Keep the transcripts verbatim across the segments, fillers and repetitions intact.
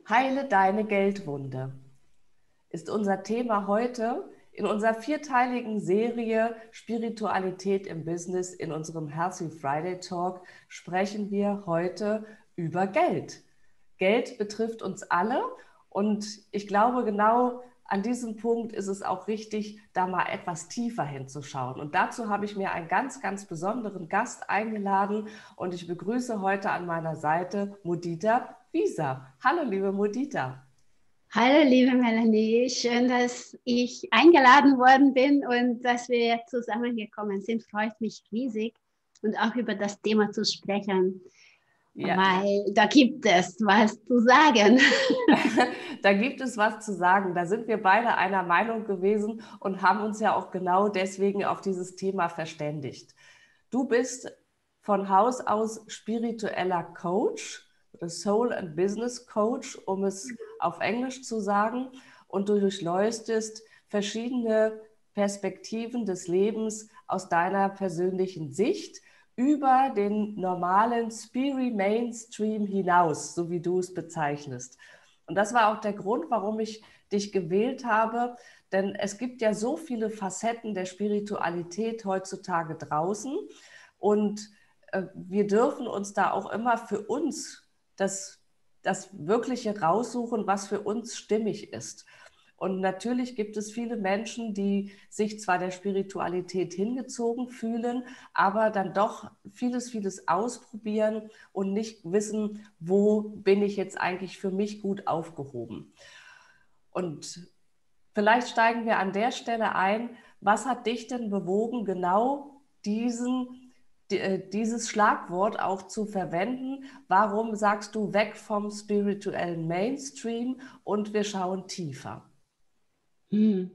Heile deine Geldwunde ist unser Thema heute in unserer vierteiligen Serie Spiritualität im Business. In unserem Healthy Friday Talk sprechen wir heute über Geld. Geld betrifft uns alle und ich glaube, genau an diesem Punkt ist es auch wichtig, da mal etwas tiefer hinzuschauen. Und dazu habe ich mir einen ganz, ganz besonderen Gast eingeladen und ich begrüße heute an meiner Seite Mudita Wieser. Hallo, liebe Mudita. Hallo, liebe Melanie. Schön, dass ich eingeladen worden bin und dass wir zusammengekommen sind. Freut mich riesig und auch über das Thema zu sprechen, Ja, weil da gibt es was zu sagen. da gibt es was zu sagen. Da sind wir beide einer Meinung gewesen und haben uns ja auch genau deswegen auf dieses Thema verständigt. Du bist von Haus aus spiritueller Coach oder Soul and Business Coach, um es auf Englisch zu sagen, und du durchleuchtest verschiedene Perspektiven des Lebens aus deiner persönlichen Sicht über den normalen Spirit Mainstream hinaus, so wie du es bezeichnest. Und das war auch der Grund, warum ich dich gewählt habe, denn es gibt ja so viele Facetten der Spiritualität heutzutage draußen und äh, wir dürfen uns da auch immer für uns das, das Wirkliche raussuchen, was für uns stimmig ist. Und natürlich gibt es viele Menschen, die sich zwar der Spiritualität hingezogen fühlen, aber dann doch vieles, vieles ausprobieren und nicht wissen, wo bin ich jetzt eigentlich für mich gut aufgehoben. Und vielleicht steigen wir an der Stelle ein. Was hat dich denn bewogen, genau diesen, dieses Schlagwort auch zu verwenden? Warum sagst du weg vom spirituellen Mainstream und wir schauen tiefer? Hm.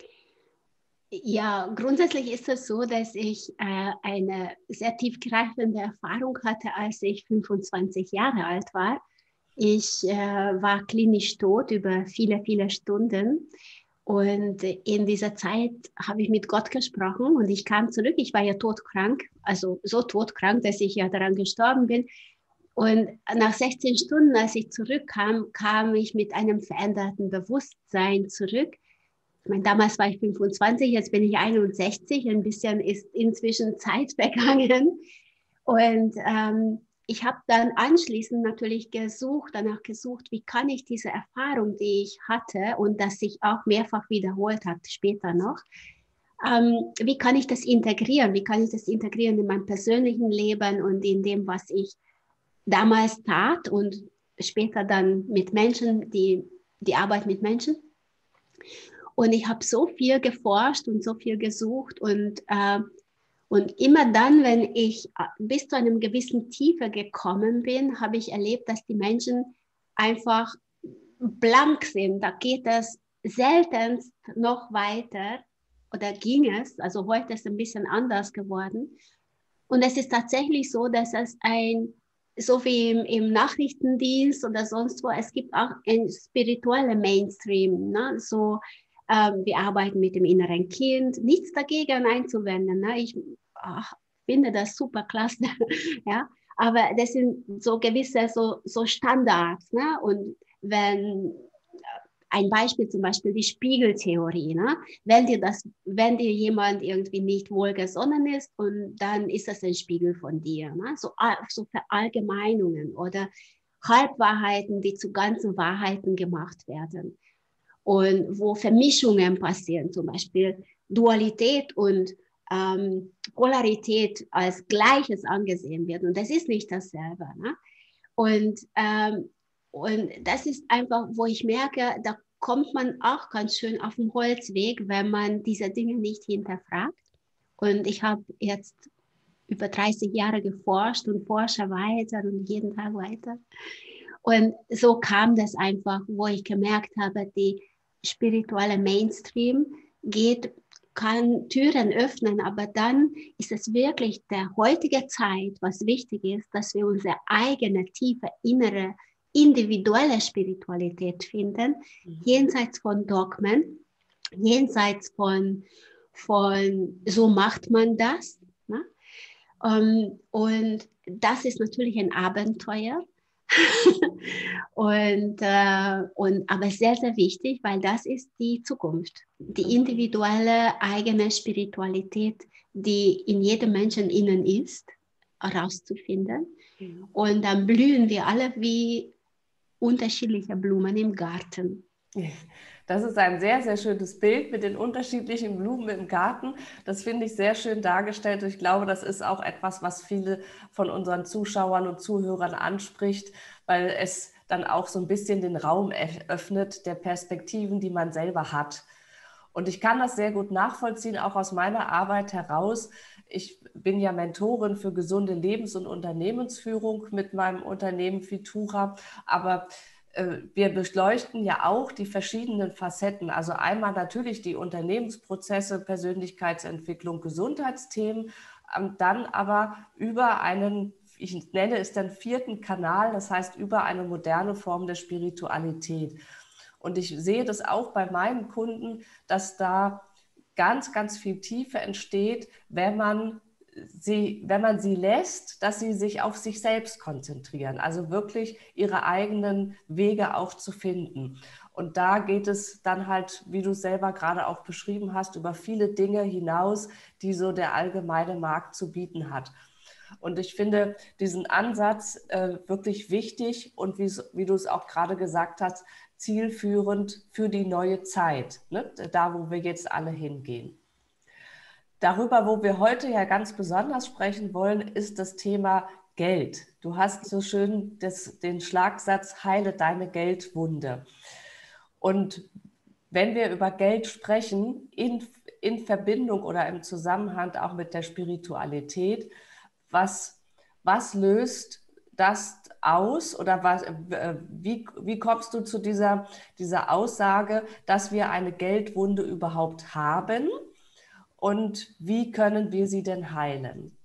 Ja, grundsätzlich ist es so, dass ich äh, eine sehr tiefgreifende Erfahrung hatte, als ich fünfundzwanzig Jahre alt war. Ich äh, war klinisch tot über viele, viele Stunden. Und in dieser Zeit habe ich mit Gott gesprochen und ich kam zurück. Ich war ja todkrank, also so todkrank, dass ich ja daran gestorben bin. Und nach sechzehn Stunden, als ich zurückkam, kam ich mit einem veränderten Bewusstsein zurück. Ich meine, damals war ich fünfundzwanzig, jetzt bin ich einundsechzig. Ein bisschen ist inzwischen Zeit vergangen. Und ähm, ich habe dann anschließend natürlich gesucht, danach gesucht, wie kann ich diese Erfahrung, die ich hatte und das sich auch mehrfach wiederholt hat, später noch, ähm, wie kann ich das integrieren? Wie kann ich das integrieren in meinem persönlichen Leben und in dem, was ich damals tat und später dann mit Menschen, die, die Arbeit mit Menschen. Und ich habe so viel geforscht und so viel gesucht und äh, und immer dann, wenn ich bis zu einem gewissen Tiefe gekommen bin, habe ich erlebt, dass die Menschen einfach blank sind. Da geht es selten noch weiter oder ging es. Also heute ist es ein bisschen anders geworden. Und es ist tatsächlich so, dass es ein, so wie im, im Nachrichtendienst oder sonst wo, es gibt auch ein spiritueller Mainstream. Ne? So, ähm, wir arbeiten mit dem inneren Kind. Nichts dagegen einzuwenden. Ne? Ich ach, finde das super klasse. Ja? Aber das sind so gewisse so, so Standards. Ne? Und wenn ein Beispiel zum Beispiel die Spiegeltheorie. Ne? Wenn dir das, wenn dir jemand irgendwie nicht wohlgesonnen ist und dann ist das ein Spiegel von dir. Ne? So, so Verallgemeinungen oder Halbwahrheiten, die zu ganzen Wahrheiten gemacht werden. Und wo Vermischungen passieren, zum Beispiel Dualität und ähm, Polarität als Gleiches angesehen wird. Und das ist nicht dasselbe. Ne? Und, ähm, und das ist einfach, wo ich merke, da kommt man auch ganz schön auf den Holzweg, wenn man diese Dinge nicht hinterfragt. Und ich habe jetzt über dreißig Jahre geforscht und forsche weiter und jeden Tag weiter. Und so kam das einfach, wo ich gemerkt habe, die spirituelle Mainstream geht, kann Türen öffnen, aber dann ist es wirklich der heutige Zeit, was wichtig ist, dass wir unsere eigene, tiefe, innere, individuelle Spiritualität finden, mhm. jenseits von Dogmen, jenseits von, von so macht man das. Ne? Um, und das ist natürlich ein Abenteuer, und, äh, und, aber sehr, sehr wichtig, weil das ist die Zukunft. Die individuelle eigene Spiritualität, die in jedem Menschen innen ist, herauszufinden. Mhm. Und dann blühen wir alle wie unterschiedliche Blumen im Garten. Das ist ein sehr, sehr schönes Bild mit den unterschiedlichen Blumen im Garten. Das finde ich sehr schön dargestellt. Ich glaube, das ist auch etwas, was viele von unseren Zuschauern und Zuhörern anspricht, weil es dann auch so ein bisschen den Raum öffnet der Perspektiven, die man selber hat. Und ich kann das sehr gut nachvollziehen, auch aus meiner Arbeit heraus. Ich bin ja Mentorin für gesunde Lebens- und Unternehmensführung mit meinem Unternehmen Fitura, aber wir beleuchten ja auch die verschiedenen Facetten. Also einmal natürlich die Unternehmensprozesse, Persönlichkeitsentwicklung, Gesundheitsthemen, dann aber über einen, ich nenne es dann vierten Kanal, das heißt über eine moderne Form der Spiritualität. Und ich sehe das auch bei meinen Kunden, dass da ganz, ganz viel Tiefe entsteht, wenn man Sie, wenn man sie lässt, dass sie sich auf sich selbst konzentrieren, also wirklich ihre eigenen Wege auch zu finden. Und da geht es dann halt, wie du es selber gerade auch beschrieben hast, über viele Dinge hinaus, die so der allgemeine Markt zu bieten hat. Und ich finde diesen Ansatz äh, wirklich wichtig und wie du es auch gerade gesagt hast, zielführend für die neue Zeit, ne? Da, wo wir jetzt alle hingehen. Darüber, wo wir heute ja ganz besonders sprechen wollen, ist das Thema Geld. Du hast so schön das, den Schlagsatz, heile deine Geldwunde. Und wenn wir über Geld sprechen, in, in Verbindung oder im Zusammenhang auch mit der Spiritualität, was, was löst das aus oder was, wie, wie kommst du zu dieser, dieser Aussage, dass wir eine Geldwunde überhaupt haben? Und wie können wir sie denn heilen?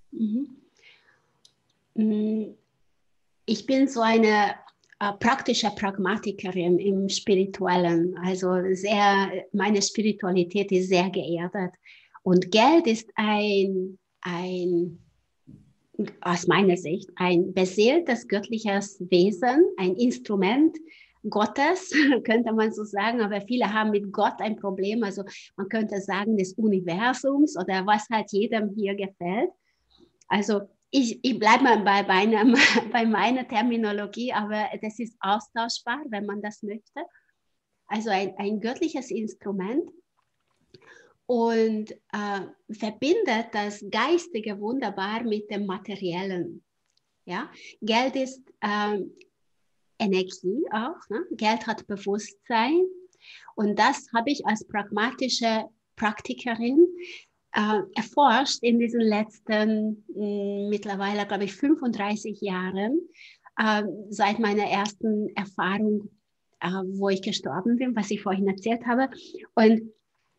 Ich bin so eine äh, praktische Pragmatikerin im Spirituellen. Also sehr, meine Spiritualität ist sehr geerdet. Und Geld ist ein, ein aus meiner Sicht, ein beseeltes göttliches Wesen, ein Instrument Gottes, könnte man so sagen, aber viele haben mit Gott ein Problem, also man könnte sagen des Universums oder was halt jedem hier gefällt. Also ich, ich bleibe mal bei, meiner, bei meiner Terminologie, aber das ist austauschbar, wenn man das möchte. Also ein, ein göttliches Instrument und äh, verbindet das Geistige wunderbar mit dem Materiellen. Ja? Geld ist äh, Energie auch. Ne? Geld hat Bewusstsein. Und das habe ich als pragmatische Praktikerin äh, erforscht in diesen letzten mh, mittlerweile, glaube ich, fünfunddreißig Jahren, äh, seit meiner ersten Erfahrung, äh, wo ich gestorben bin, was ich vorhin erzählt habe. Und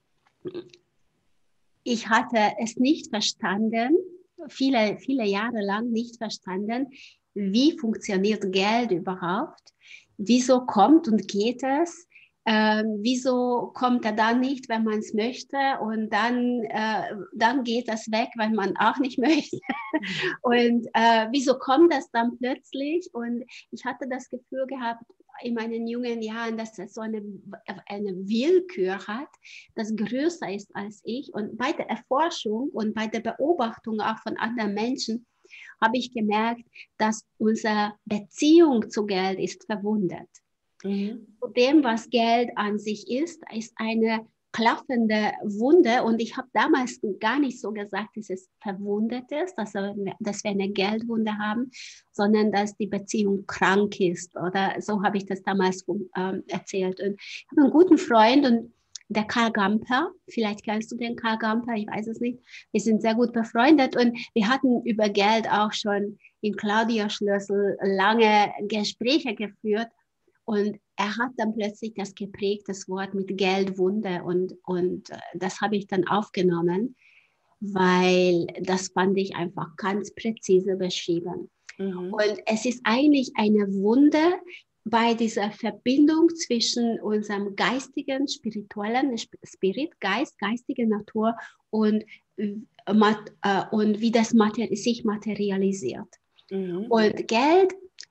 ich hatte es nicht verstanden, viele, viele Jahre lang nicht verstanden, wie funktioniert Geld überhaupt, wieso kommt und geht es, äh, wieso kommt er dann nicht, wenn man es möchte und dann, äh, dann geht es weg, wenn man auch nicht möchte und äh, wieso kommt das dann plötzlich und ich hatte das Gefühl gehabt, in meinen jungen Jahren, dass es so eine, eine Willkür hat, das größer ist als ich. Und bei der Erforschung und bei der Beobachtung auch von anderen Menschen habe ich gemerkt, dass unsere Beziehung zu Geld ist verwundet. Mhm. Zu dem, was Geld an sich ist, ist eine klaffende Wunde und ich habe damals gar nicht so gesagt, dass es verwundet ist, dass, dass wir eine Geldwunde haben, sondern dass die Beziehung krank ist oder so habe ich das damals ähm, erzählt. Und ich habe einen guten Freund und der Karl Gamper, vielleicht kennst du den Karl Gamper, ich weiß es nicht, wir sind sehr gut befreundet und wir hatten über Geld auch schon in Claudia Schlüssel lange Gespräche geführt. Und er hat dann plötzlich das geprägte Wort mit Geldwunde und, und das habe ich dann aufgenommen, weil das fand ich einfach ganz präzise beschrieben. Mhm. Und es ist eigentlich eine Wunde bei dieser Verbindung zwischen unserem geistigen, spirituellen Spirit, Geist, geistige Natur und, und wie das sich materialisiert. Mhm. Und Geld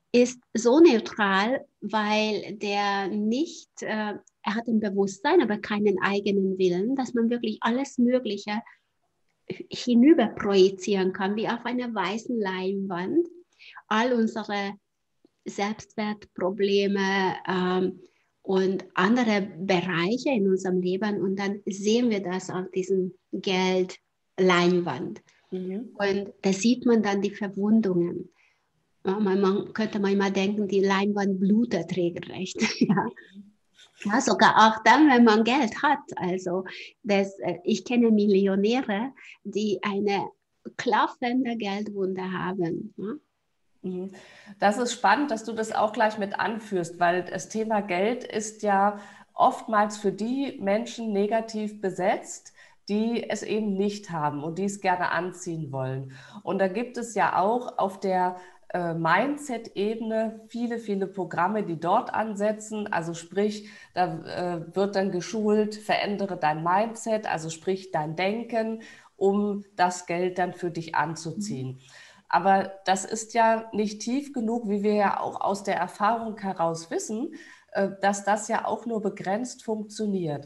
ist so neutral, weil der nicht, äh, er hat ein Bewusstsein, aber keinen eigenen Willen, dass man wirklich alles Mögliche hinüber projizieren kann, wie auf einer weißen Leinwand. All unsere Selbstwertprobleme ähm, und andere Bereiche in unserem Leben und dann sehen wir das auf diesem Geldleinwand. Mhm. Und da sieht man dann die Verwundungen. Ja, man, man könnte manchmal denken, die Leinwand blutet regelrecht. Ja. Ja, sogar auch dann, wenn man Geld hat. Also das, ich kenne Millionäre, die eine klaffende Geldwunde haben. Ja. Das ist spannend, dass du das auch gleich mit anführst, weil das Thema Geld ist ja oftmals für die Menschen negativ besetzt, die es eben nicht haben und die es gerne anziehen wollen. Und da gibt es ja auch auf der äh, Mindset-Ebene viele, viele Programme, die dort ansetzen. Also sprich, da äh, wird dann geschult, verändere dein Mindset, also sprich dein Denken, um das Geld dann für dich anzuziehen. Mhm. Aber das ist ja nicht tief genug, wie wir ja auch aus der Erfahrung heraus wissen, dass das ja auch nur begrenzt funktioniert.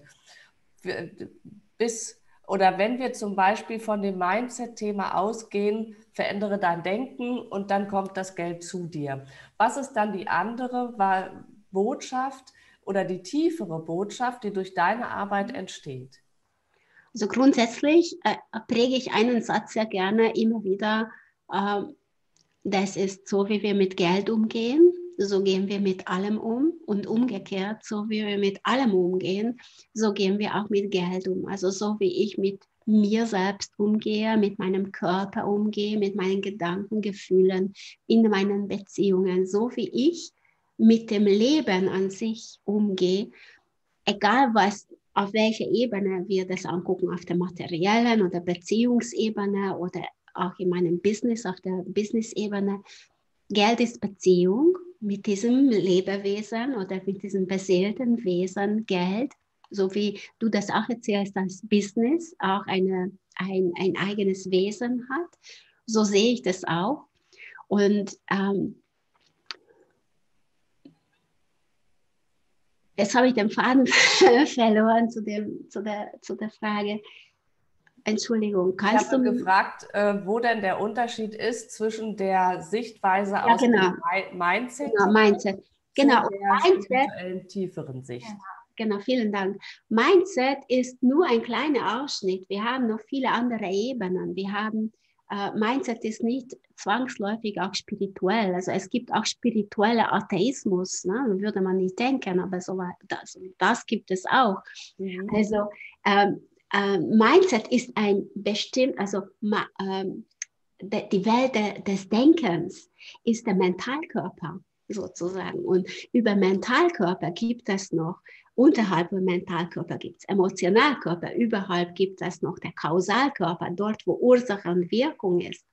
Bis oder wenn wir zum Beispiel von dem Mindset-Thema ausgehen, verändere dein Denken und dann kommt das Geld zu dir. Was ist dann die andere Botschaft oder die tiefere Botschaft, die durch deine Arbeit entsteht? Also grundsätzlich äh, präge ich einen Satz sehr gerne immer wieder. äh, Das ist so, wie wir mit Geld umgehen, so gehen wir mit allem um und umgekehrt, so wie wir mit allem umgehen, so gehen wir auch mit Geld um. Also so wie ich mit mir selbst umgehe, mit meinem Körper umgehe, mit meinen Gedanken, Gefühlen, in meinen Beziehungen, so wie ich mit dem Leben an sich umgehe, egal was, auf welcher Ebene wir das angucken, auf der materiellen oder Beziehungsebene oder auch in meinem Business, auf der Business-Ebene. Geld ist Beziehung mit diesem Lebewesen oder mit diesem beseelten Wesen, Geld, so wie du das auch erzählst, dass Business auch eine, ein, ein eigenes Wesen hat. So sehe ich das auch. Und ähm, jetzt habe ich den Faden verloren zu, dem, zu, der, zu der Frage. Entschuldigung, kannst ich habe du... gefragt, äh, wo denn der Unterschied ist zwischen der Sichtweise ja, aus genau. dem Mindset, genau, Mindset. Genau. zu der Mindset, spirituellen, tieferen Sicht. Genau, genau, vielen Dank. Mindset ist nur ein kleiner Ausschnitt. Wir haben noch viele andere Ebenen. Wir haben, äh, Mindset ist nicht zwangsläufig auch spirituell. Also es gibt auch spiritueller Atheismus, ne? Würde man nicht denken, aber so das, das gibt es auch. Mhm. Also ähm, äh, Mindset ist ein bestimmt, also ma, ähm, de, die Welt de, des Denkens ist der Mentalkörper sozusagen. Und über Mentalkörper gibt es noch, unterhalb vom Mentalkörper gibt es Emotionalkörper, überhalb gibt es noch der Kausalkörper, dort wo Ursache und Wirkung ist.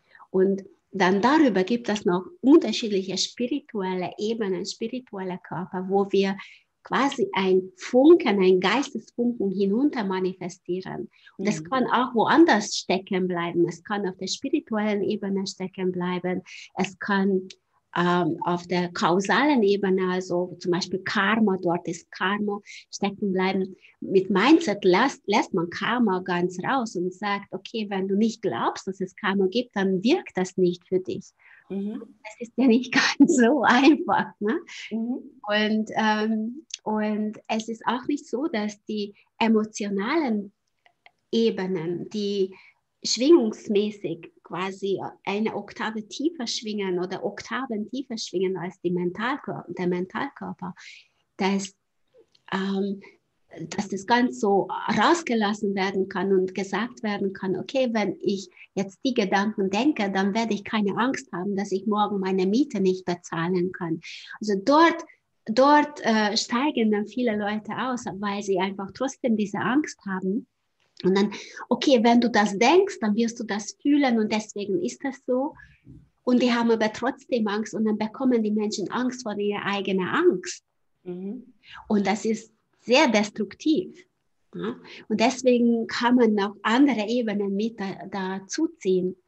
Und dann darüber gibt es noch unterschiedliche spirituelle Ebenen, spirituelle Körper, wo wir quasi ein Funken, ein Geistesfunken hinunter manifestieren. Und das mhm. kann auch woanders stecken bleiben. Es kann auf der spirituellen Ebene stecken bleiben. Es kann ähm, auf der kausalen Ebene, also zum Beispiel Karma, dort ist Karma, stecken bleiben. Mit Mindset lässt, lässt man Karma ganz raus und sagt, okay, wenn du nicht glaubst, dass es Karma gibt, dann wirkt das nicht für dich. Mhm. Das ist ja nicht ganz so einfach. Ne? Mhm. Und, ähm, und es ist auch nicht so, dass die emotionalen Ebenen, die schwingungsmäßig quasi eine Oktave tiefer schwingen oder Oktaven tiefer schwingen als die Mentalkörper, der Mentalkörper, dass, ähm, dass das ganz so rausgelassen werden kann und gesagt werden kann, okay, wenn ich jetzt die Gedanken denke, dann werde ich keine Angst haben, dass ich morgen meine Miete nicht bezahlen kann. Also dort, dort äh, steigen dann viele Leute aus, weil sie einfach trotzdem diese Angst haben. Und dann, okay, wenn du das denkst, dann wirst du das fühlen und deswegen ist das so. Und die haben aber trotzdem Angst und dann bekommen die Menschen Angst vor ihrer eigenen Angst. Mhm. Und das ist sehr destruktiv. Ja? Und deswegen kann man auch andere Ebenen mit dazu ziehen.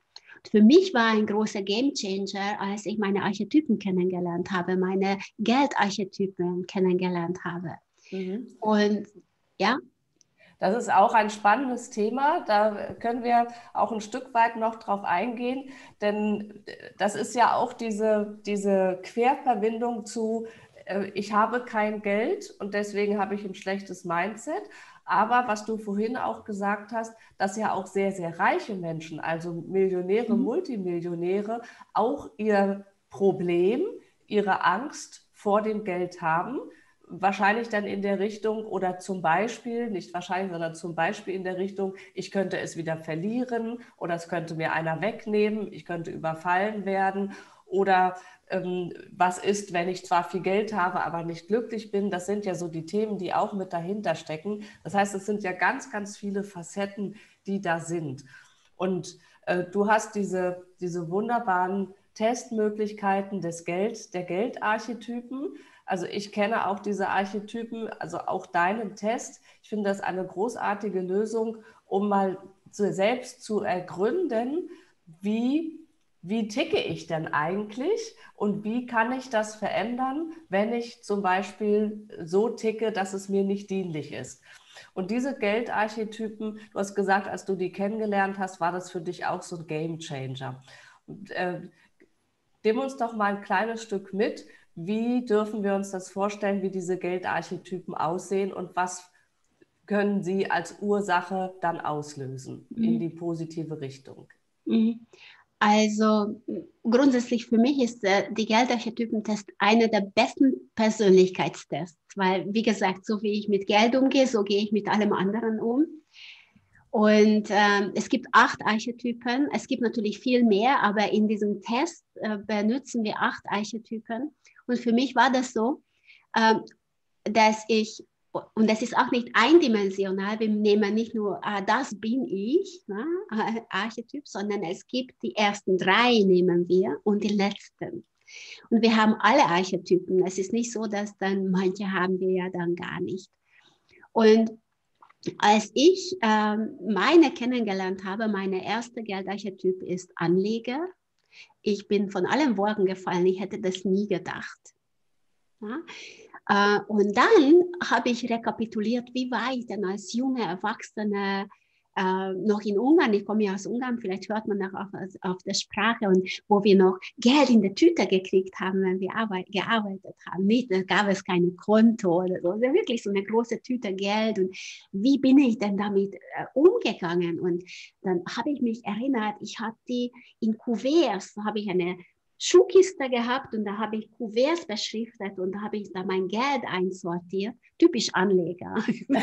Für mich war ein großer Gamechanger, als ich meine Archetypen kennengelernt habe, meine Geldarchetypen kennengelernt habe. Mhm. Und ja. Das ist auch ein spannendes Thema. Da können wir auch ein Stück weit noch drauf eingehen, denn das ist ja auch diese, diese Querverbindung zu, äh, ich habe kein Geld und deswegen habe ich ein schlechtes Mindset. Aber was du vorhin auch gesagt hast, dass ja auch sehr, sehr reiche Menschen, also Millionäre, Mhm. Multimillionäre, auch ihr Problem, ihre Angst vor dem Geld haben. Wahrscheinlich dann in der Richtung oder zum Beispiel, nicht wahrscheinlich, sondern zum Beispiel in der Richtung, ich könnte es wieder verlieren oder es könnte mir einer wegnehmen, ich könnte überfallen werden oder ähm, was ist, wenn ich zwar viel Geld habe, aber nicht glücklich bin. Das sind ja so die Themen, die auch mit dahinter stecken. Das heißt, es sind ja ganz, ganz viele Facetten, die da sind. Und äh, du hast diese, diese wunderbaren Testmöglichkeiten des Geld, der Geldarchetypen. Also ich kenne auch diese Archetypen, also auch deinen Test. Ich finde das eine großartige Lösung, um mal zu, selbst zu ergründen, wie, wie ticke ich denn eigentlich und wie kann ich das verändern, wenn ich zum Beispiel so ticke, dass es mir nicht dienlich ist. Und diese Geldarchetypen, du hast gesagt, als du die kennengelernt hast, war das für dich auch so ein Gamechanger. Und, äh, nimm uns doch mal ein kleines Stück mit. Wie dürfen wir uns das vorstellen, wie diese Geldarchetypen aussehen und was können sie als Ursache dann auslösen in Mhm. die positive Richtung? Mhm. Also grundsätzlich für mich ist äh, die Geldarchetypentest einer der besten Persönlichkeitstests, weil wie gesagt, so wie ich mit Geld umgehe, so gehe ich mit allem anderen um. Und ähm, es gibt acht Archetypen, es gibt natürlich viel mehr, aber in diesem Test äh, benutzen wir acht Archetypen. Und für mich war das so, ähm, dass ich, und das ist auch nicht eindimensional, wir nehmen nicht nur, ah, das bin ich, ne, Archetyp, sondern es gibt die ersten drei nehmen wir und die letzten. Und wir haben alle Archetypen. Es ist nicht so, dass dann manche haben wir ja dann gar nicht. Und als ich ähm, meine kennengelernt habe, meine erste Geldarchetyp ist Anleger. Ich bin von allen Wolken gefallen. Ich hätte das nie gedacht. Ja? Äh, und dann habe ich rekapituliert, wie war ich denn als junge Erwachsene äh, noch in Ungarn. Ich komme ja aus Ungarn, vielleicht hört man auch auf, auf der Sprache, und wo wir noch Geld in der Tüte gekriegt haben, wenn wir arbeit, gearbeitet haben. Nicht, da gab es kein Konto oder so, also wirklich so eine große Tüte Geld. Und wie bin ich denn damit äh, umgegangen? Und dann habe ich mich erinnert, ich habe die in Kuverts, habe ich eine Schuhkiste gehabt und da habe ich Kuverts beschriftet und da habe ich da mein Geld einsortiert, typisch Anleger.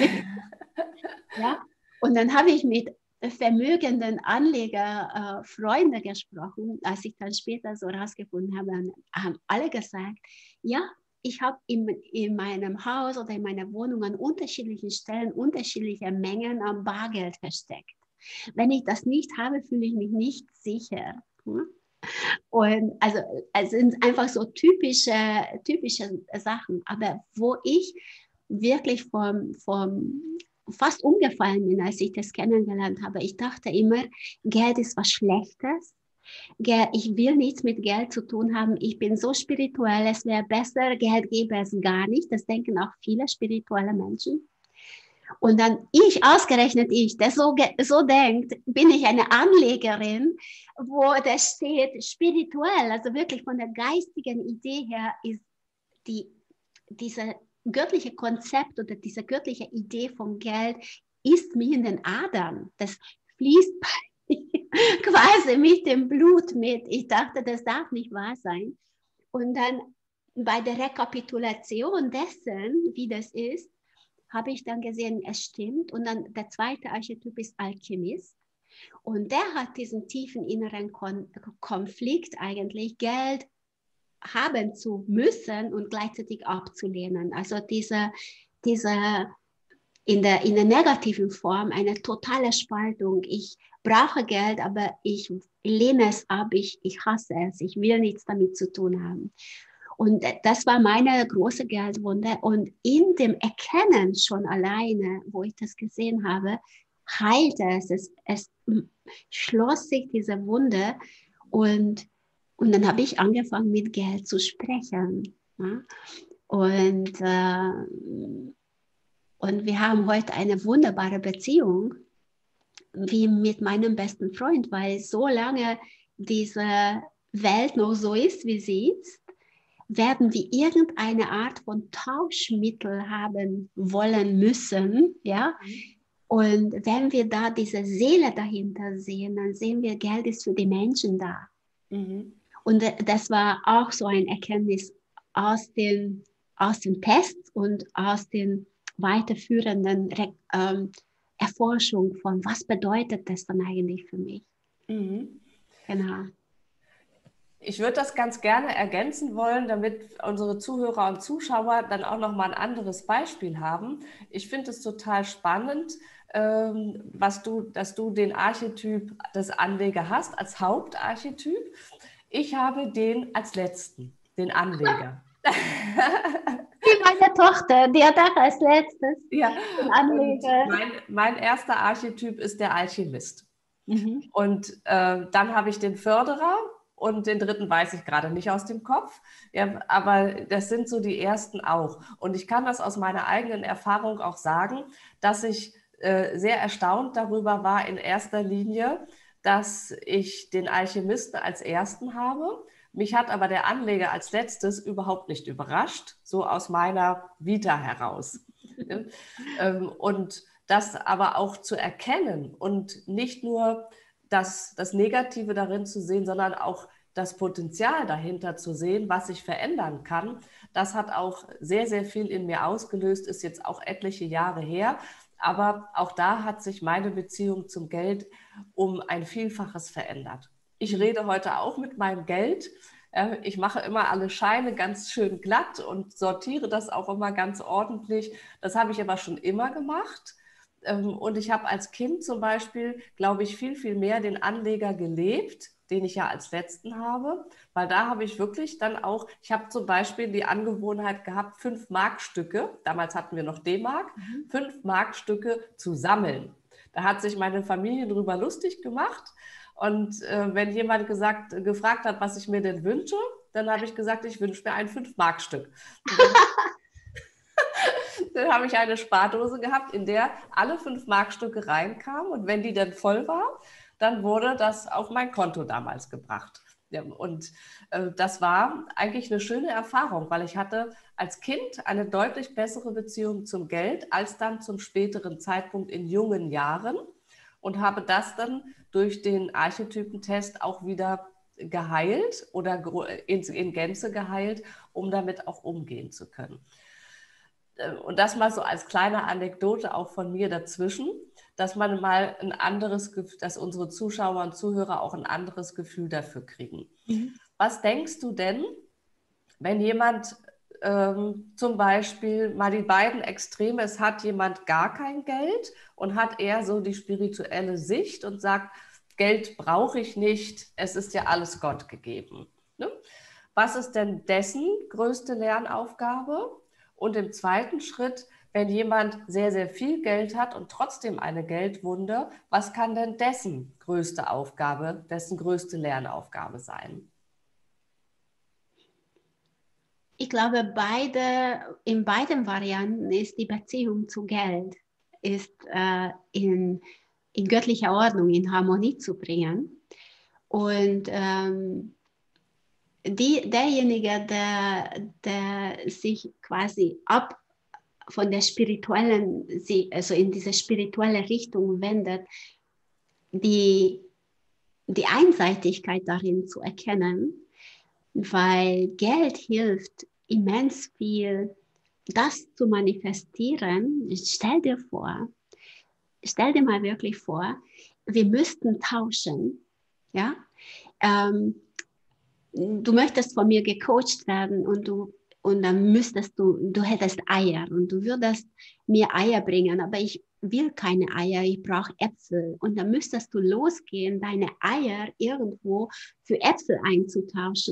Ja? Und dann habe ich mit vermögenden Anleger äh, Freunde gesprochen, als ich dann später so rausgefunden habe, haben alle gesagt, ja, ich habe in, in meinem Haus oder in meiner Wohnung an unterschiedlichen Stellen unterschiedliche Mengen an Bargeld versteckt. Wenn ich das nicht habe, fühle ich mich nicht sicher. Hm? Und also es sind einfach so typische, typische Sachen. Aber wo ich wirklich vom, vom fast umgefallen bin, als ich das kennengelernt habe, ich dachte immer, Geld ist was Schlechtes. Ich will nichts mit Geld zu tun haben. Ich bin so spirituell, es wäre besser, Geld gäbe es gar nicht. Das denken auch viele spirituelle Menschen. Und dann ich, ausgerechnet ich, der so, so denkt, bin ich eine Anlegerin, wo das steht spirituell, also wirklich von der geistigen Idee her ist die, diese göttliche Konzept oder diese göttliche Idee von Geld ist mir in den Adern. Das fließt quasi mit dem Blut mit. Ich dachte, das darf nicht wahr sein. Und dann bei der Rekapitulation dessen, wie das ist, habe ich dann gesehen, es stimmt. Und dann der zweite Archetyp ist Alchemist. Und der hat diesen tiefen inneren Kon- Konflikt eigentlich, Geld haben zu müssen und gleichzeitig abzulehnen. Also diese, diese in der, in der negativen Form eine totale Spaltung. Ich brauche Geld, aber ich lehne es ab, ich, ich hasse es, ich will nichts damit zu tun haben. Und das war meine große Geldwunde. Und in dem Erkennen schon alleine, wo ich das gesehen habe, heilte es. Es, es schloss sich diese Wunde und, und dann habe ich angefangen mit Geld zu sprechen. Ja? Und, äh, und wir haben heute eine wunderbare Beziehung wie mit meinem besten Freund, weil so lange diese Welt noch so ist, wie sie ist, werden wir irgendeine Art von Tauschmittel haben wollen müssen, ja. Und wenn wir da diese Seele dahinter sehen, dann sehen wir, Geld ist für die Menschen da. Mhm. Und das war auch so ein Erkenntnis aus den, aus den Tests und aus den weiterführenden ähm, Erforschung von, was bedeutet das dann eigentlich für mich. Mhm. Genau. Ich würde das ganz gerne ergänzen wollen, damit unsere Zuhörer und Zuschauer dann auch noch mal ein anderes Beispiel haben. Ich finde es total spannend, ähm, was du, dass du den Archetyp des Anleger hast als Hauptarchetyp. Ich habe den als letzten, den Anleger. Wie meine Tochter, die hat auch als letztes ja. den Anleger. Mein, mein erster Archetyp ist der Alchemist. Mhm. Und äh, dann habe ich den Förderer. Und den dritten weiß ich gerade nicht aus dem Kopf. Ja, aber das sind so die ersten auch. Und ich kann das aus meiner eigenen Erfahrung auch sagen, dass ich äh, sehr erstaunt darüber war in erster Linie, dass ich den Alchemisten als ersten habe. Mich hat aber der Anleger als letztes überhaupt nicht überrascht, so aus meiner Vita heraus. Und das aber auch zu erkennen und nicht nur Das, das Negative darin zu sehen, sondern auch das Potenzial dahinter zu sehen, was sich verändern kann. Das hat auch sehr, sehr viel in mir ausgelöst, ist jetzt auch etliche Jahre her. Aber auch da hat sich meine Beziehung zum Geld um ein Vielfaches verändert. Ich rede heute auch mit meinem Geld. Ich mache immer alle Scheine ganz schön glatt und sortiere das auch immer ganz ordentlich. Das habe ich aber schon immer gemacht. Und ich habe als Kind zum Beispiel, glaube ich, viel, viel mehr den Anleger gelebt, den ich ja als letzten habe, weil da habe ich wirklich dann auch, ich habe zum Beispiel die Angewohnheit gehabt, fünf Markstücke, damals hatten wir noch D-Mark, mhm. fünf Markstücke zu sammeln. Da hat sich meine Familie drüber lustig gemacht und äh, wenn jemand gesagt, gefragt hat, was ich mir denn wünsche, dann habe ich gesagt, ich wünsche mir ein fünf Markstück. Dann habe ich eine Spardose gehabt, in der alle fünf Markstücke reinkamen und wenn die dann voll war, dann wurde das auf mein Konto damals gebracht. Ja, und äh, das war eigentlich eine schöne Erfahrung, weil ich hatte als Kind eine deutlich bessere Beziehung zum Geld als dann zum späteren Zeitpunkt in jungen Jahren und habe das dann durch den Archetypentest auch wieder geheilt oder in, in Gänze geheilt, um damit auch umgehen zu können. Und das mal so als kleine Anekdote auch von mir dazwischen, dass man mal ein anderes, dass unsere Zuschauer und Zuhörer auch ein anderes Gefühl dafür kriegen. Mhm. Was denkst du denn, wenn jemand ähm, zum Beispiel mal die beiden Extreme, es hat jemand gar kein Geld und hat eher so die spirituelle Sicht und sagt, Geld brauche ich nicht, es ist ja alles Gott gegeben. Ne? Was ist denn dessen größte Lernaufgabe? Und im zweiten Schritt, wenn jemand sehr, sehr viel Geld hat und trotzdem eine Geldwunde, was kann denn dessen größte Aufgabe, dessen größte Lernaufgabe sein? Ich glaube, beide, in beiden Varianten ist die Beziehung zu Geld ist, äh, in, in göttlicher Ordnung, in Harmonie zu bringen. Und ähm, Die, derjenige, der, der sich quasi ab von der spirituellen, also in diese spirituelle Richtung wendet, die, die Einseitigkeit darin zu erkennen, weil Geld hilft immens viel, das zu manifestieren. Stell dir vor, stell dir mal wirklich vor, wir müssten tauschen, ja, ähm, du möchtest von mir gecoacht werden und du und dann müsstest du, du hättest Eier und du würdest mir Eier bringen, aber ich will keine Eier, ich brauche Äpfel. Und dann müsstest du losgehen, deine Eier irgendwo für Äpfel einzutauschen.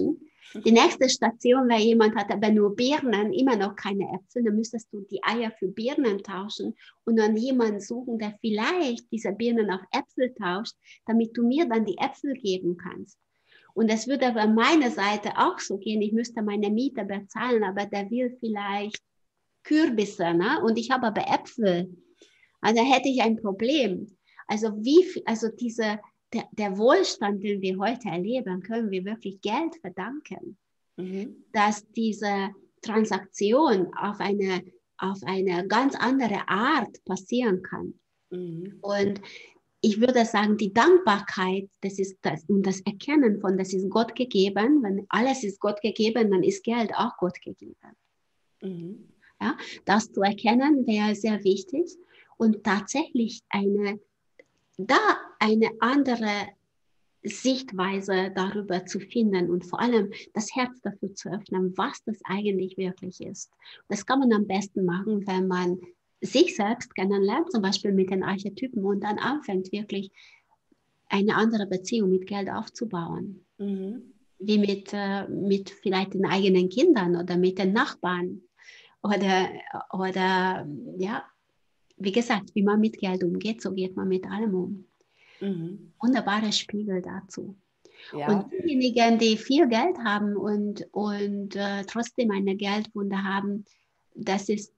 Die nächste Station, weil jemand hat aber nur Birnen, immer noch keine Äpfel, dann müsstest du die Eier für Birnen tauschen und dann jemanden suchen, der vielleicht diese Birnen auf Äpfel tauscht, damit du mir dann die Äpfel geben kannst. Und es würde aber an meiner Seite auch so gehen, ich müsste meine Miete bezahlen, aber der will vielleicht Kürbisse, ne? Und ich habe aber Äpfel. Also hätte ich ein Problem. Also wie viel, also diese, der, der Wohlstand, den wir heute erleben, können wir wirklich Geld verdanken, mhm. dass diese Transaktion auf eine, auf eine ganz andere Art passieren kann. Mhm. Und ich würde sagen, die Dankbarkeit, das ist das, und das Erkennen von, das ist Gott gegeben. Wenn alles ist Gott gegeben, dann ist Geld auch Gott gegeben. Mhm. Ja, das zu erkennen wäre sehr wichtig und tatsächlich eine, da eine andere Sichtweise darüber zu finden und vor allem das Herz dafür zu öffnen, was das eigentlich wirklich ist. Das kann man am besten machen, wenn man sich selbst kennenlernt, zum Beispiel mit den Archetypen und dann anfängt wirklich eine andere Beziehung mit Geld aufzubauen. Mhm. Wie mit, äh, mit vielleicht den eigenen Kindern oder mit den Nachbarn. Oder, oder ja, wie gesagt, wie man mit Geld umgeht, so geht man mit allem um. Mhm. Wunderbarer Spiegel dazu. Ja. Und diejenigen, die viel Geld haben und, und äh, trotzdem eine Geldwunde haben, das ist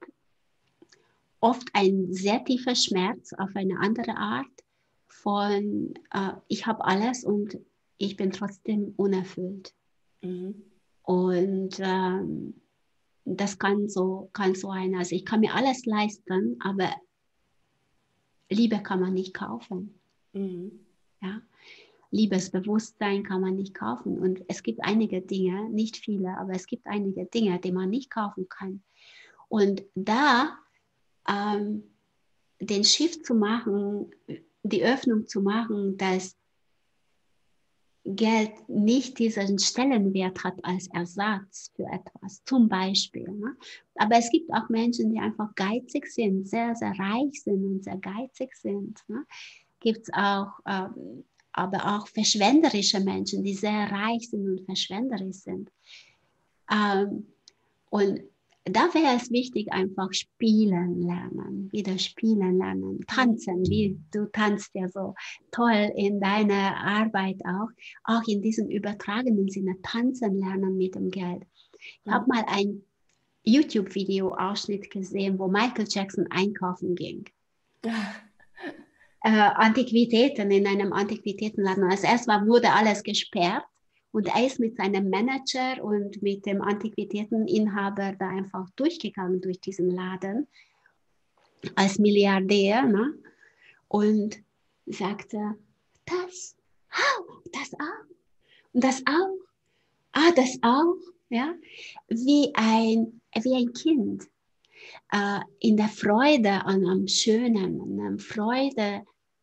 oft ein sehr tiefer Schmerz auf eine andere Art von, äh, ich habe alles und ich bin trotzdem unerfüllt. Mhm. Und ähm, das kann so, kann so ein, also ich kann mir alles leisten, aber Liebe kann man nicht kaufen. Mhm. Ja? Liebesbewusstsein kann man nicht kaufen. Und es gibt einige Dinge, nicht viele, aber es gibt einige Dinge, die man nicht kaufen kann. Und da ähm, den Shift zu machen, die Öffnung zu machen, dass Geld nicht diesen Stellenwert hat als Ersatz für etwas, zum Beispiel. Ne? Aber es gibt auch Menschen, die einfach geizig sind, sehr, sehr reich sind und sehr geizig sind. Ne? Gibt es auch, ähm, aber auch verschwenderische Menschen, die sehr reich sind und verschwenderisch sind. Ähm, und da wäre es wichtig, einfach spielen lernen, wieder spielen lernen, tanzen, wie du tanzt ja so toll in deiner Arbeit auch, auch in diesem übertragenen Sinne tanzen lernen mit dem Geld. Ich mhm. habe mal ein YouTube-Video-Ausschnitt gesehen, wo Michael Jackson einkaufen ging. äh, Antiquitäten in einem Antiquitätenladen. Also erst war, wurde alles gesperrt. Und er ist mit seinem Manager und mit dem Antiquitäteninhaber da einfach durchgegangen durch diesen Laden als Milliardär, ne? Und sagte, das, oh, das auch, und das auch, ah, das auch, ja, wie ein, wie ein Kind äh, in der Freude an am Schönen, an der Freude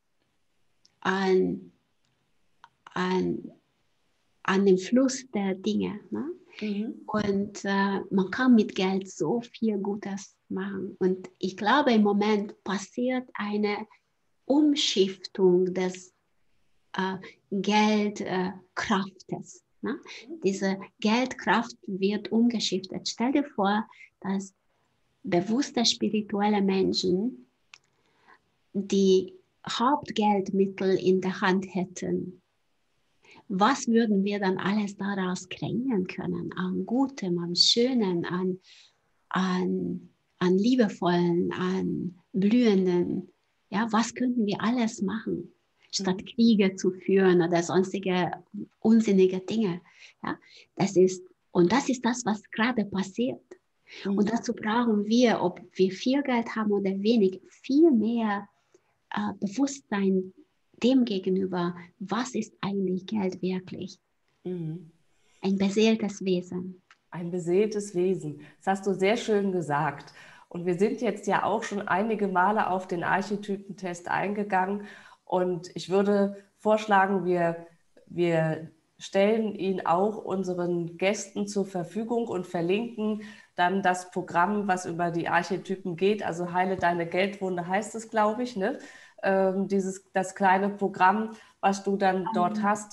an, an an dem Fluss der Dinge. Ne? Mhm. Und äh, man kann mit Geld so viel Gutes machen. Und ich glaube, im Moment passiert eine Umschiftung des äh, Geldkraftes. Äh, ne? Diese Geldkraft wird umgeschiftet. Stell dir vor, dass bewusste spirituelle Menschen die Hauptgeldmittel in der Hand hätten. Was würden wir dann alles daraus kreieren können? An Gutem, an Schönen, an, an, an Liebevollen, an Blühenden. Ja, was könnten wir alles machen, statt mhm. Kriege zu führen oder sonstige unsinnige Dinge? Ja, das ist, und das ist das, was gerade passiert. Mhm. Und dazu brauchen wir, ob wir viel Geld haben oder wenig, viel mehr äh, Bewusstsein dem gegenüber, was ist eigentlich Geld wirklich? Mhm. Ein beseeltes Wesen. Ein beseeltes Wesen. Das hast du sehr schön gesagt. Und wir sind jetzt ja auch schon einige Male auf den Archetypentest eingegangen. Und ich würde vorschlagen, wir, wir stellen ihn auch unseren Gästen zur Verfügung und verlinken dann das Programm, was über die Archetypen geht. Also Heile deine Geldwunde heißt es, glaube ich, ne? Ähm, dieses, das kleine Programm, was du dann dort hast.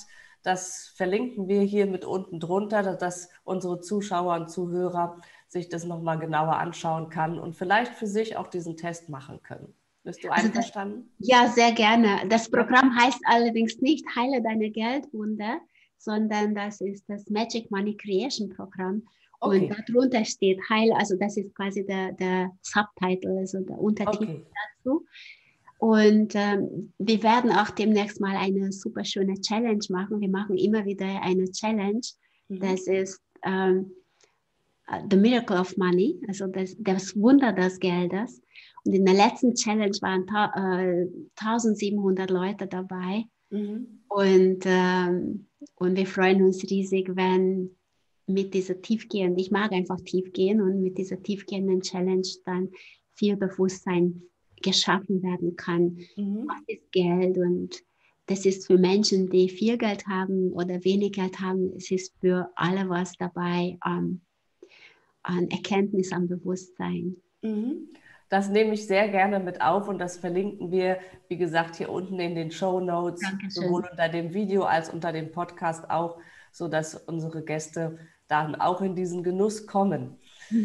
Das verlinken wir hier mit unten drunter, dass unsere Zuschauer und Zuhörer sich das nochmal genauer anschauen kann und vielleicht für sich auch diesen Test machen können. Bist du Also das, einverstanden? ja, sehr gerne. Das Programm heißt allerdings nicht Heile deine Geldwunde, sondern das ist das Magic Money Creation Programm. Und Okay. darunter steht Heil, also das ist quasi der, der Subtitle, also der Untertitel Okay. dazu. Und ähm, wir werden auch demnächst mal eine super schöne Challenge machen. Wir machen immer wieder eine Challenge. Mhm. Das ist ähm, The Miracle of Money, also das, das Wunder des Geldes. Und in der letzten Challenge waren äh, eintausendsiebenhundert Leute dabei. Mhm. Und, ähm, und wir freuen uns riesig, wenn mit dieser tiefgehenden, ich mag einfach tiefgehen und mit dieser tiefgehenden Challenge dann viel Bewusstsein geschaffen werden kann. Mhm. Was ist Geld? Und das ist für Menschen, die viel Geld haben oder wenig Geld haben, es ist für alle was dabei ähm, an Erkenntnis, an Bewusstsein. Mhm. Das nehme ich sehr gerne mit auf und das verlinken wir, wie gesagt, hier unten in den Shownotes, sowohl Dankeschön. unter dem Video als unter dem Podcast auch, sodass unsere Gäste dann auch in diesen Genuss kommen.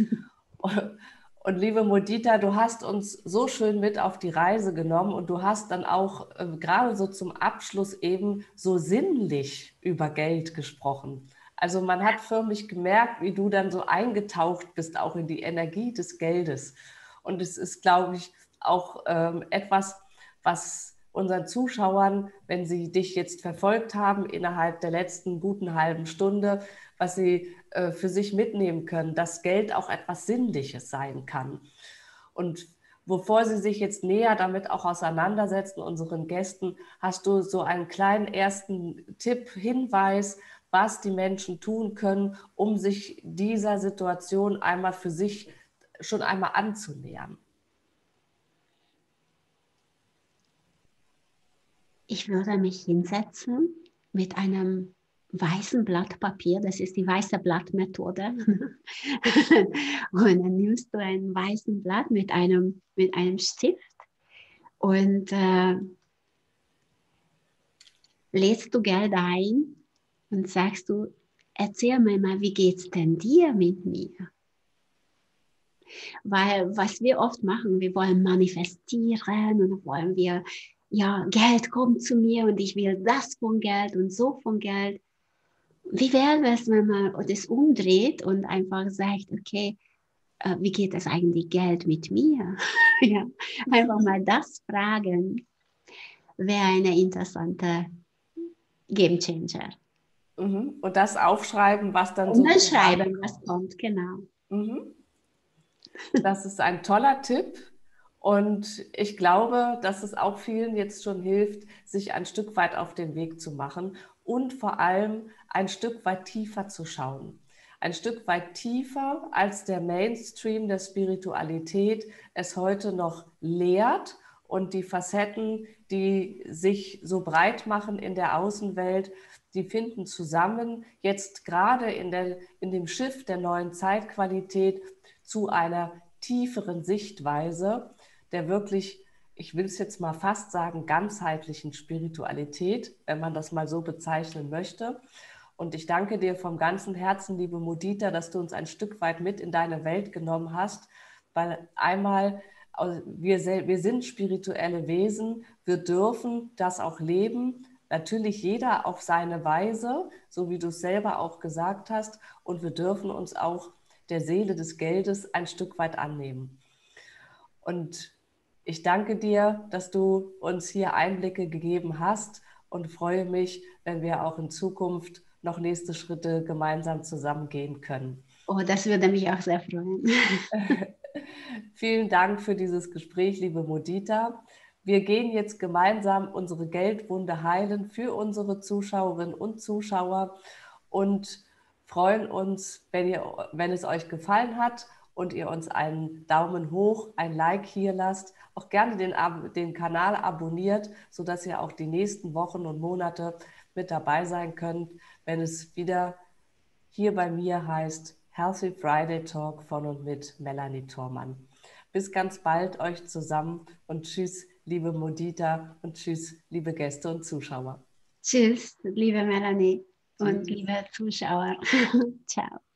Und liebe Modita, du hast uns so schön mit auf die Reise genommen und du hast dann auch äh, gerade so zum Abschluss eben so sinnlich über Geld gesprochen. Also man hat förmlich gemerkt, wie du dann so eingetaucht bist, auch in die Energie des Geldes. Und es ist, glaube ich, auch ähm, etwas, was unseren Zuschauern, wenn sie dich jetzt verfolgt haben innerhalb der letzten guten halben Stunde, was sie äh, für sich mitnehmen können, dass Geld auch etwas Sinnliches sein kann. Und bevor Sie sich jetzt näher damit auch auseinandersetzen, unseren Gästen, hast du so einen kleinen ersten Tipp, Hinweis, was die Menschen tun können, um sich dieser Situation einmal für sich schon einmal anzunähern? Ich würde mich hinsetzen mit einem weißen Blatt Papier, das ist die weiße Blattmethode. Und dann nimmst du ein weißes Blatt mit einem, mit einem Stift und äh, lädst du Geld ein und sagst du, erzähl mir mal, wie geht's denn dir mit mir? Weil was wir oft machen, wir wollen manifestieren und dann wollen wir, ja, Geld kommt zu mir und ich will das von Geld und so von Geld. Wie wäre es, wenn man das umdreht und einfach sagt, okay, äh, wie geht es eigentlich Geld mit mir? Ja, einfach mal das fragen, wäre eine interessante Game Changer. Mhm. Und das aufschreiben, was dann Und dann sozusagen schreiben, was kommt. kommt, genau. Mhm. Das ist ein toller Tipp. Und ich glaube, dass es auch vielen jetzt schon hilft, sich ein Stück weit auf den Weg zu machen und vor allem ein Stück weit tiefer zu schauen. Ein Stück weit tiefer, als der Mainstream der Spiritualität es heute noch lehrt und die Facetten, die sich so breit machen in der Außenwelt, die finden zusammen jetzt gerade in, der, in dem Schiff der neuen Zeitqualität zu einer tieferen Sichtweise der wirklich, ich will es jetzt mal fast sagen, ganzheitlichen Spiritualität, wenn man das mal so bezeichnen möchte. Und ich danke dir vom ganzen Herzen, liebe Modita, dass du uns ein Stück weit mit in deine Welt genommen hast, weil einmal, wir, wir sind spirituelle Wesen, wir dürfen das auch leben, natürlich jeder auf seine Weise, so wie du es selber auch gesagt hast, und wir dürfen uns auch der Seele des Geldes ein Stück weit annehmen. Und ich danke dir, dass du uns hier Einblicke gegeben hast und freue mich, wenn wir auch in Zukunft noch nächste Schritte gemeinsam zusammengehen können. Oh, das würde mich auch sehr freuen. Vielen Dank für dieses Gespräch, liebe Modita. Wir gehen jetzt gemeinsam unsere Geldwunde heilen für unsere Zuschauerinnen und Zuschauer und freuen uns, wenn, ihr, wenn es euch gefallen hat und ihr uns einen Daumen hoch, ein Like hier lasst, auch gerne den, den Kanal abonniert, sodass ihr auch die nächsten Wochen und Monate mit dabei sein könnt, wenn es wieder hier bei mir heißt Healthy Friday Talk von und mit Melanie Thormann. Bis ganz bald euch zusammen und tschüss, liebe Modita und tschüss, liebe Gäste und Zuschauer. Tschüss, liebe Melanie und Tschüss. liebe Zuschauer. Ciao.